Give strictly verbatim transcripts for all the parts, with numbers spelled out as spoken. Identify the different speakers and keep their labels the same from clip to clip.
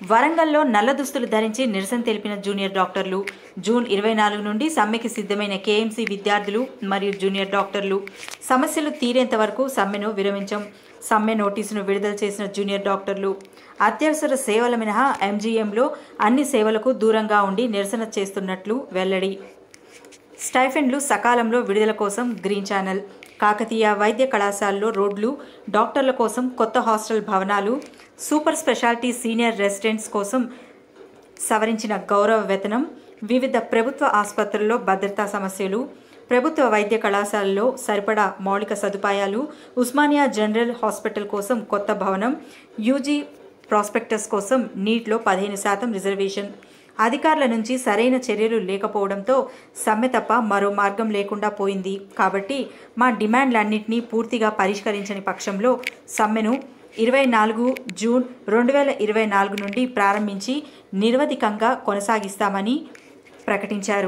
Speaker 1: వరంగల్లో నల్ల దుస్తులు ధరించి నిరసన తెలిపిన జూనియర్ డాక్టర్లు. జూన్ ఇరవై నాలుగు నుండి సమ్మెకి సిద్ధమైన కేఎంసీ విద్యార్థులు మరియు జూనియర్ డాక్టర్లు సమస్యలు తీరేంత వరకు సమ్మెను విరమించం. సమ్మె నోటీసును విడుదల చేసిన జూనియర్ డాక్టర్లు అత్యవసర సేవల మినహా ఎంజీఎంలో అన్ని సేవలకు దూరంగా ఉండి నిరసన చేస్తున్నట్లు వెల్లడి. స్టైఫెండ్లు సకాలంలో విడుదల కోసం గ్రీన్ ఛానల్. కాకతీయ వైద్య కళాశాలలో రోడ్లు, డాక్టర్ల కోసం కొత్త హాస్టల్ భవనాలు, సూపర్ స్పెషాలిటీ సీనియర్ రెసిడెంట్స్ కోసం సవరించిన గౌరవ వేతనం, వివిధ ప్రభుత్వ ఆసుపత్రుల్లో భద్రతా సమస్యలు, ప్రభుత్వ వైద్య కళాశాలలో సరిపడా మౌలిక సదుపాయాలు, ఉస్మానియా జనరల్ హాస్పిటల్ కోసం కొత్త భవనం, యూజీ ప్రాస్పెక్టస్ కోసం నీట్లో పదిహేను శాతం రిజర్వేషన్. అధికారుల నుంచి సరైన చర్యలు లేకపోవడంతో సమ్మె తప్ప మరో మార్గం లేకుండా పోయింది. కాబట్టి మా డిమాండ్లన్నింటినీ పూర్తిగా పరిష్కరించని పక్షంలో సమ్మెను ఇరవై నాలుగు జూన్ రెండు వేల ఇరవై నాలుగు నుండి ప్రారంభించి నిరవధికంగా కొనసాగిస్తామని ప్రకటించారు.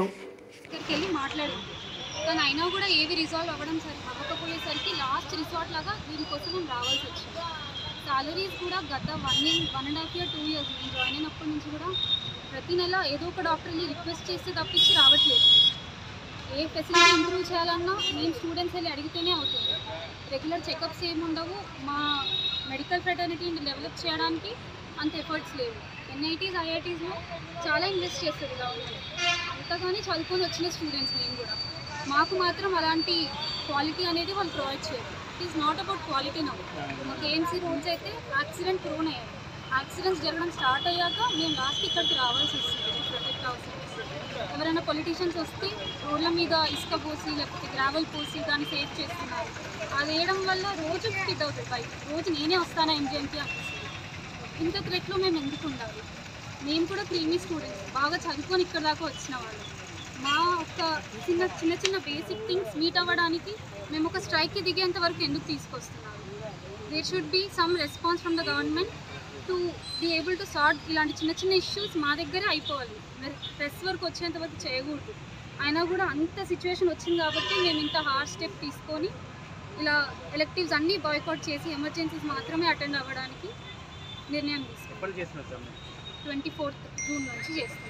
Speaker 2: కానీ అయినా కూడా ఏవి రిజాల్వ్ అవ్వడం సరి అవ్వకపోయేసరికి లాస్ట్ రిసార్ట్ లాగా దీనికోసం మేము రావాల్సి వచ్చింది. సాలరీస్ కూడా గత one year one and half year two years నేను జాయిన్ అయినప్పటి నుంచి కూడా ప్రతి నెల ఏదో ఒక డాక్టర్ని రిక్వెస్ట్ చేస్తే తప్పించి రావట్లేదు. ఏ ఫెసిలిటీ ఇంప్రూవ్ చేయాలన్నా మేము స్టూడెంట్స్ వెళ్ళి అడిగితేనే అవుతుంది. రెగ్యులర్ చెకప్స్ ఏమి ఉండవు. మా మెడికల్ ఫ్రెటర్నిటీని డెవలప్ చేయడానికి అంత ఎఫర్ట్స్ లేవు. ఎన్ఐటీస్ ఐఐటీస్లో చాలా ఇన్వెస్ట్ చేస్తారు గవర్నమెంట్. అంతగానే చదువుకొని వచ్చిన స్టూడెంట్స్ మేము కూడా. మాకు మాత్రం అలాంటి క్వాలిటీ అనేది వాళ్ళు ప్రొవైడ్ చేయరు. It is not about quality now. మా కేఎంసీ రోడ్స్ అయితే యాక్సిడెంట్ ప్రోన్ అయ్యాయి. యాక్సిడెంట్స్ జరగడం స్టార్ట్ అయ్యాక మేము లాస్ట్ ఇక్కడికి రావాల్సి వస్తుంది. ప్రొటెక్ట్ అవసరం. ఎవరైనా పొలిటీషియన్స్ వస్తే రోడ్ల మీద ఇసుక పోసి లేకపోతే గ్రావెల్ పోసి దాన్ని సేవ్ చేస్తున్నారు. అది వేయడం వల్ల రోజు ఫిట్ అవుతుంది బైక్. రోజు నేనే వస్తానా ఎంజిఎంకి అనిపిస్తుంది. ఇంత థ్రెట్లో మేము ఎందుకు ఉండాలి? మేము కూడా క్రీమీ స్టూడెంట్స్, బాగా చదువుకొని ఇక్కడ దాకా వచ్చిన వాళ్ళు. మా ఒక చిన్న చిన్న చిన్న బేసిక్ థింగ్స్ మీట్ అవ్వడానికి మేము ఒక స్ట్రైక్కి దిగేంత వరకు ఎందుకు తీసుకొస్తున్నారు? There should be some response from the government to be able to sort ఇలాంటి చిన్న చిన్న ఇష్యూస్ మా దగ్గరే అయిపోవాలి. ప్రెస్ వరకు వచ్చేంత వరకు చేయకూడదు. అయినా కూడా అంత సిచ్యువేషన్ వచ్చింది కాబట్టి మేము ఇంత హార్డ్ స్టెప్ తీసుకొని ఇలా ఎలెక్టివ్స్ అన్నీ బాయ్కాట్ చేసి ఎమర్జెన్సీస్ మాత్రమే అటెండ్ అవ్వడానికి నిర్ణయం తీసుకున్నాం. ట్వంటీ ఫోర్త్ జూన్ నుంచి చేస్తున్నాం.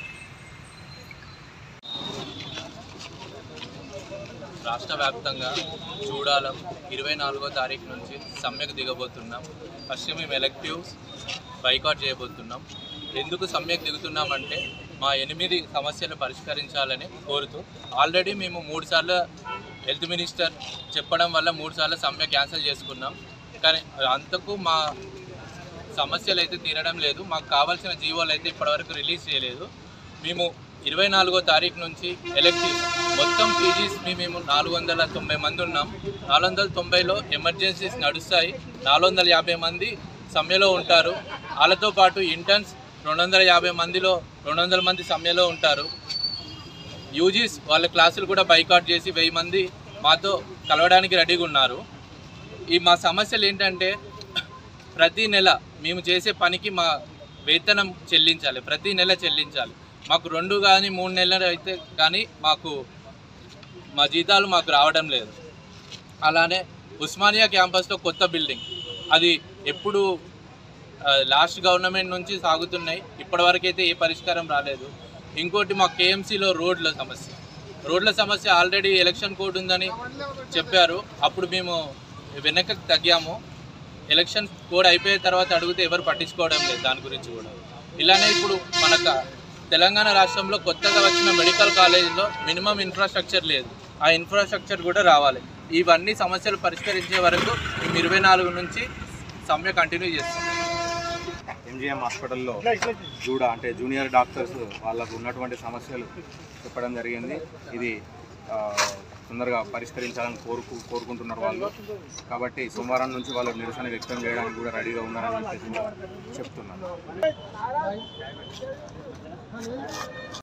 Speaker 3: రాష్ట్ర వ్యాప్తంగా చూడాలం ఇరవై నాలుగో తారీఖు నుంచి సమ్మెకు దిగబోతున్నాం. ఫస్ట్ మేము ఎలెక్టివ్స్ బైకాట్ చేయబోతున్నాం. ఎందుకు సమ్మెకు దిగుతున్నామంటే మా ఎనిమిది సమస్యలు పరిష్కరించాలని కోరుతూ ఆల్రెడీ మేము మూడు సార్లు హెల్త్ మినిస్టర్ చెప్పడం వల్ల మూడు సార్లు సమ్మె క్యాన్సిల్ చేసుకున్నాం. కానీ అంతకు మా సమస్యలు అయితే తీరడం లేదు. మాకు కావాల్సిన జీవోలు అయితే ఇప్పటివరకు రిలీజ్ చేయలేదు. మేము ఇరవై నాలుగో తారీఖు నుంచి ఎలెక్టివ్ మొత్తం పీజీస్ మేము నాలుగు వందల తొంభై మంది ఉన్నాం. నాలుగు వందల తొంభైలో ఎమర్జెన్సీస్ నడుస్తాయి. నాలుగు వందల యాభై మంది సమ్మెలో ఉంటారు. వాళ్ళతో పాటు ఇంటర్న్స్ రెండు వందల యాభై మందిలో రెండు వందల మంది సమ్మెలో ఉంటారు. యూజీస్ వాళ్ళ క్లాసులు కూడా బైకాట్ చేసి వెయ్యి మంది మాతో కలవడానికి రెడీగా ఉన్నారు. ఈ మా సమస్యలు ఏంటంటే ప్రతి నెల మేము చేసే పనికి మా వేతనం చెల్లించాలి. ప్రతి నెల చెల్లించాలి. మాకు రెండు కానీ మూడు నెలలు అయితే కానీ మాకు మా జీతాలు మాకు రావడం లేదు. అలానే ఉస్మానియా క్యాంపస్లో కొత్త బిల్డింగ్ అది ఎప్పుడు లాస్ట్ గవర్నమెంట్ నుంచి సాగుతున్నాయి. ఇప్పటివరకు అయితే ఏ పరిష్కారం రాలేదు. ఇంకోటి మా కేఎంసీలో రోడ్ల సమస్య రోడ్ల సమస్య ఆల్రెడీ ఎలక్షన్ కోడ్ ఉందని చెప్పారు. అప్పుడు మేము వెనక్కి తగ్గాము. ఎలక్షన్ కోడ్ అయిపోయిన తర్వాత అడిగితే ఎవరు పట్టించుకోవడం లేదు దాని గురించి కూడా. ఇలానే ఇప్పుడు మనకు తెలంగాణ రాష్ట్రంలో కొత్తగా వచ్చిన మెడికల్ కాలేజీలో మినిమం ఇన్ఫ్రాస్ట్రక్చర్ లేదు. ఆ ఇన్ఫ్రాస్ట్రక్చర్ కూడా రావాలి. ఇవన్నీ సమస్యలు పరిష్కరించే వరకు మేము ఇరవై నాలుగు నుంచి సమ్మె కంటిన్యూ చేస్తాం.
Speaker 4: ఎంజీఎం హాస్పిటల్లో జూడా అంటే జూనియర్ డాక్టర్స్ వాళ్ళకు ఉన్నటువంటి సమస్యలు చెప్పడం జరిగింది. ఇది తొందరగా పరిష్కరించాలని కోరుకు కోరుకుంటున్నారు వాళ్ళు. కాబట్టి సోమవారం నుంచి వాళ్ళు నిరసన వ్యక్తం చేయడానికి కూడా రెడీగా ఉన్నారని చెప్పేసి చెప్తున్నారు.